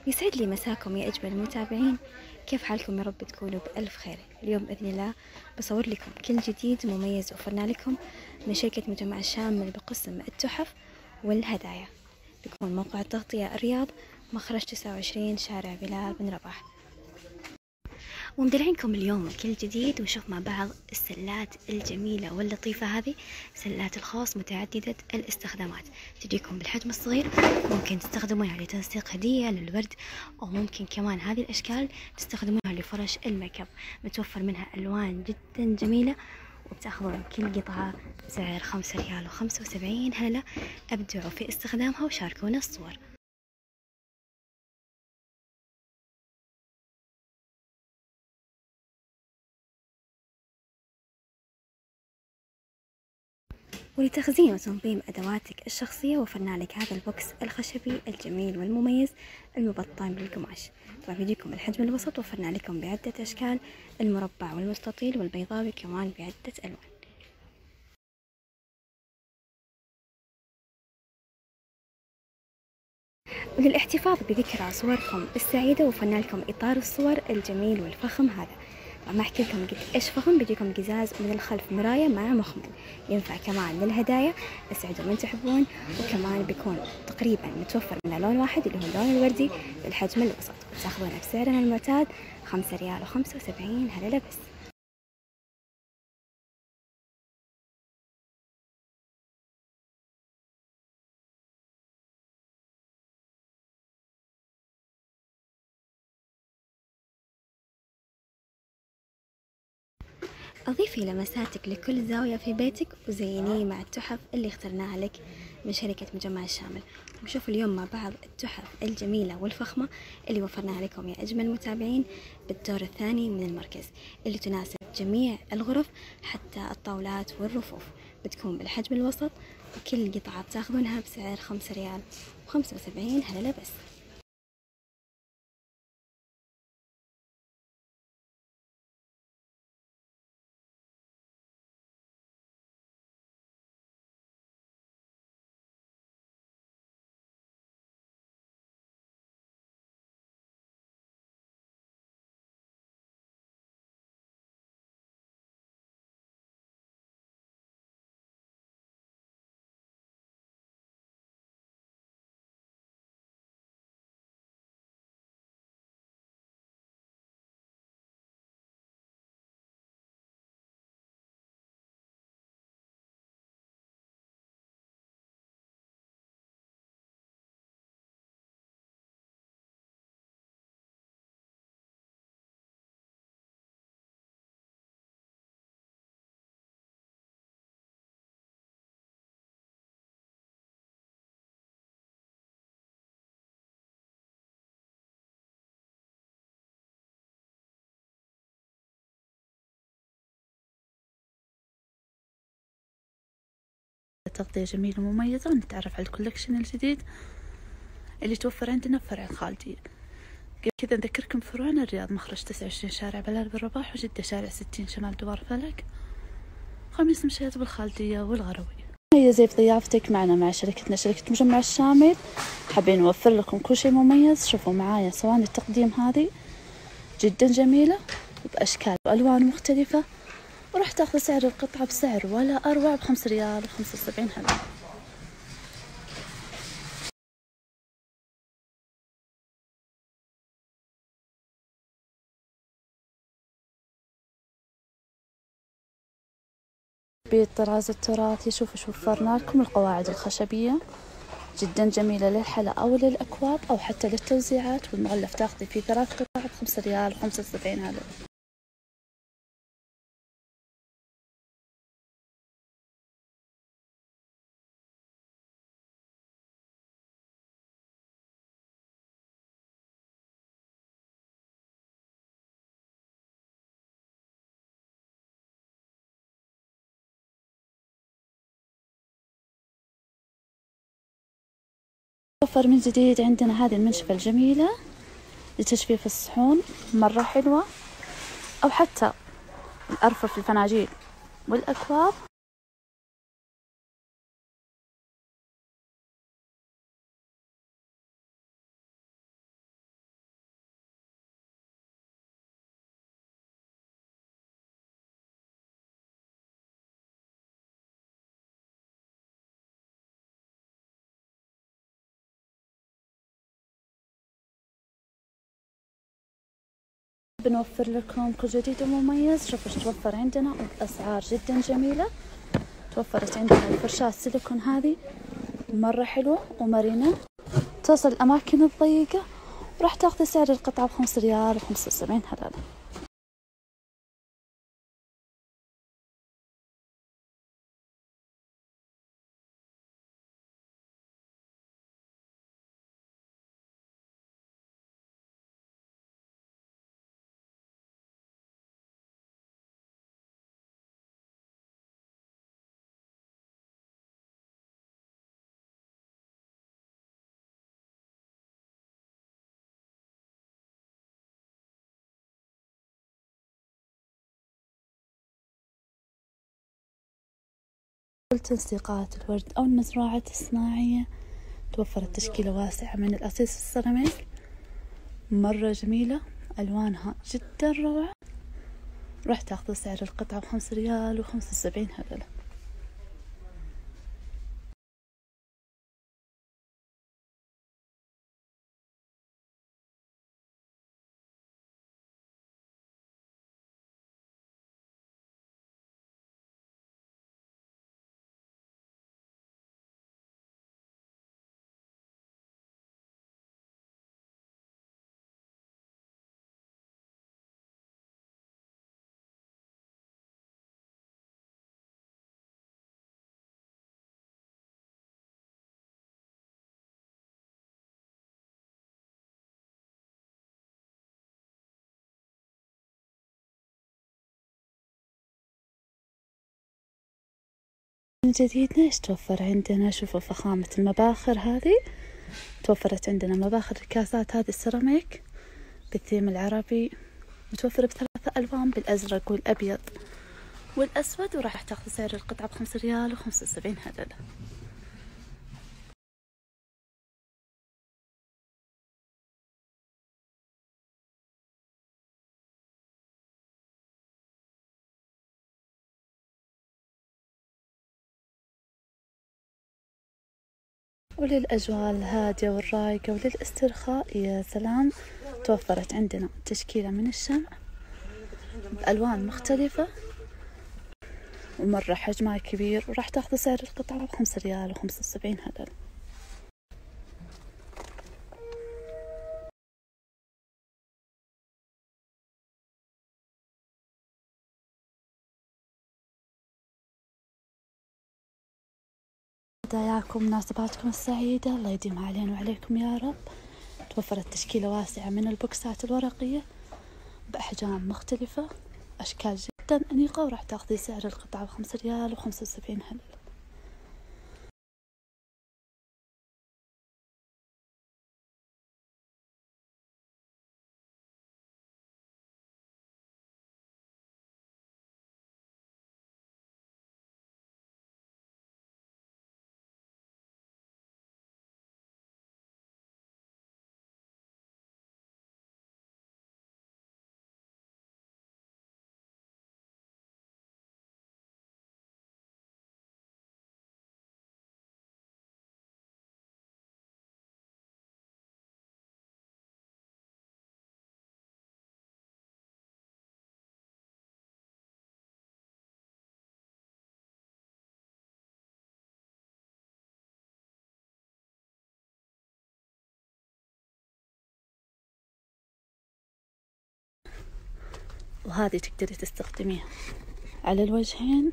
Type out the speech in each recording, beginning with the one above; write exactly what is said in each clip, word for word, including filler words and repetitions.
يسعد لي مساكم يا أجمل المتابعين. كيف حالكم؟ يا رب تكونوا بألف خير. اليوم بإذن الله بصور لكم كل جديد مميز وفرنا لكم من شركة مجمع الشامل بقسم التحف والهدايا. بيكون موقع التغطية الرياض، مخرج تسعة وعشرين، شارع بلال بن رباح. ومدلعينكم اليوم كل جديد، ونشوف مع بعض السلات الجميلة واللطيفة هذه، سلات الخوص متعددة الاستخدامات. تجيكم بالحجم الصغير، ممكن تستخدمونها لتنسيق هدية للورد، أو ممكن كمان هذه الأشكال تستخدمونها لفرش الميك اب. متوفر منها ألوان جدا جميلة، وبتاخذون كل قطعة بسعر خمسة ريال وخمسة وسبعين هللة. أبدعوا في استخدامها وشاركونا الصور. ولتخزين وتنظيم أدواتك الشخصية وفرنا لك هذا البوكس الخشبي الجميل والمميز المبطن بالقماش. طبعا بيجيكم الحجم الوسط، وفرنا لكم بعدة أشكال، المربع والمستطيل والبيضاوي كمان بعدة ألوان. وللاحتفاظ بذكرى صوركم السعيدة وفرنا لكم إطار الصور الجميل والفخم هذا. ما احكي لكم قد ايش فخم. بيجيكم قزاز من الخلف مراية مع مخمل، ينفع كمان للهدايا. اسعدوا من تحبون. وكمان بيكون تقريبا متوفر من لون واحد اللي هو اللون الوردي بالحجم الوسط، وتاخذونه بسعرنا المعتاد خمسة ريال وخمسة وسبعين هللة بس. أضيفي لمساتك لكل زاوية في بيتك، وزينيه مع التحف اللي اخترناها لك من شركة مجمع الشامل. وشوفوا اليوم مع بعض التحف الجميلة والفخمة اللي وفرناها لكم يا أجمل المتابعين بالدور الثاني من المركز، اللي تناسب جميع الغرف حتى الطاولات والرفوف. بتكون بالحجم الوسط، وكل قطعة بتاخذونها بسعر خمسة ريال وخمسة وسبعين هللة بس. تغطية جميلة ومميزة، ونتعرف على الكولكشن الجديد اللي توفر عندنا بفرع الخالدية. قبل كذا نذكركم فروعنا: الرياض مخرج تسعة وعشرين، شارع بلال بن رباح، وجدة شارع ستين، شمال دوار فلك، خميس مشيط بالخالدية والغروية. مميزة بضيافتك معنا مع شركتنا شركة مجمع الشامل. حابين نوفر لكم كل شيء مميز. شوفوا معايا صواني التقديم هذه جدا جميلة بأشكال وألوان مختلفة، وراح تاخذ سعر القطعة بسعر ولا أروع بخمس ريال وخمسة وسبعين هللة. بالطراز التراثي شوفوا شو وفرنا لكم: القواعد الخشبية جدا جميلة للحلا أو للأكواب أو حتى للتوزيعات، والمغلف تاخذي فيه ثلاث قطع بخمسة ريال وخمسة وسبعين هللة. وفر من جديد عندنا هذه المنشفة الجميلة لتجفيف الصحون، مرة حلوة، أو حتى الأرفف الفناجيل والأكواب. بنوفر لكم كل جديد ومميز. شوفوا ايش توفر عندنا وبأسعار جدا جميلة. توفرت عندنا الفرشاة السيليكون هذه مرة حلوة ومرنة، توصل الأماكن الضيقة، وراح تاخذ سعر القطعة بخمس ريال وخمسة وسبعين هللة. كل تنسيقات الورد أو المزروعات الصناعية توفرت تشكيلة واسعة من الأساس السيراميك مرة جميلة، ألوانها جدا روعة. راح تاخذ سعر القطعة بخمس ريال وخمسة وسبعين هللة. من جديدنا ايش توفر عندنا؟ شوفوا فخامة المباخر هذه. توفرت عندنا مباخر الكاسات هذه السيراميك بالثيم العربي، متوفرة بثلاثة ألوان، بالأزرق والأبيض والأسود، وراح تاخذ سعر القطعة بخمس ريال وخمسة وسبعين هللة. وللأجواء الهادية والرايقة وللاسترخاء يا سلام، توفرت عندنا تشكيلة من الشمع بألوان مختلفة ومرة حجمها كبير، وراح تاخذ سعر القطعة بخمس ريال وخمسة وسبعين هللة. هداياكم مناسباتكم السعيدة، الله يديمها علينا وعليكم يا رب. توفرت تشكيلة واسعة من البوكسات الورقية بأحجام مختلفة، أشكال جدا أنيقة، وراح تاخذي سعر القطعة بخمس ريال وخمسة وسبعين هللة. وهذه تقدري تستخدميها على الوجهين،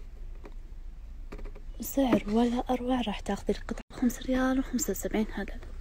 سعر ولا أروع. راح تاخذي القطعة بخمس ريال وخمسة وسبعين هللة.